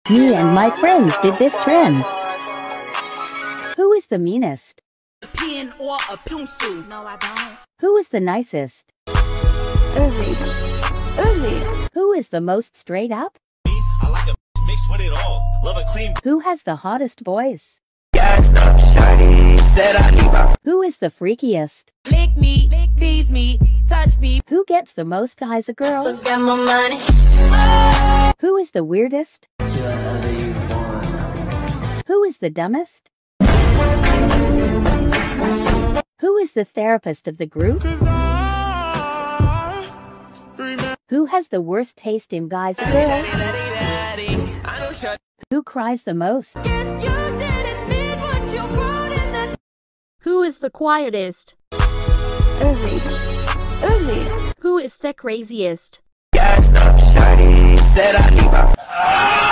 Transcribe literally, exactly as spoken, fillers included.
Me and my friends did this trend. Who is the meanest? Pen or a pencil? No, I don't. Who is the nicest? Uzi. Uzi. Who is the most straight up? I like a mixed with it all. Love a clean. Who has the hottest voice? Gassed up, shawty, said I need my. Who is the freakiest? Lick me, tease me, touch me. Who gets the most guys a girl? So get my money. Who is the weirdest? Who is the dumbest? Who is the therapist of the group? Who has the worst taste in guys and girls? Who cries the most? Who is the quietest? Uzi. Uzi. Who is the craziest? Gassed up, shawty, said I need my.